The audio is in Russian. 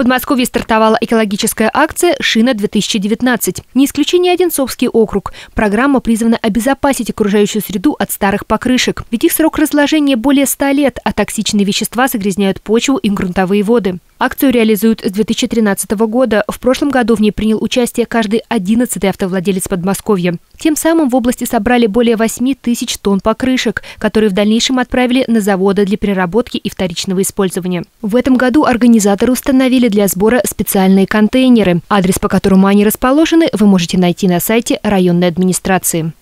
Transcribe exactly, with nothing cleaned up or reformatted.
Подмосковье стартовала экологическая акция «Шина-две тысячи девятнадцать». Не исключение Одинцовский округ. Программа призвана обезопасить окружающую среду от старых покрышек. Ведь их срок разложения более ста лет, а токсичные вещества загрязняют почву и грунтовые воды. Акцию реализуют с две тысячи тринадцатого года. В прошлом году в ней принял участие каждый одиннадцатый автовладелец Подмосковья. Тем самым в области собрали более восьми тысяч тонн покрышек, которые в дальнейшем отправили на заводы для переработки и вторичного использования. В этом году организаторы установили для сбора специальные контейнеры. Адрес, по которому они расположены, вы можете найти на сайте районной администрации.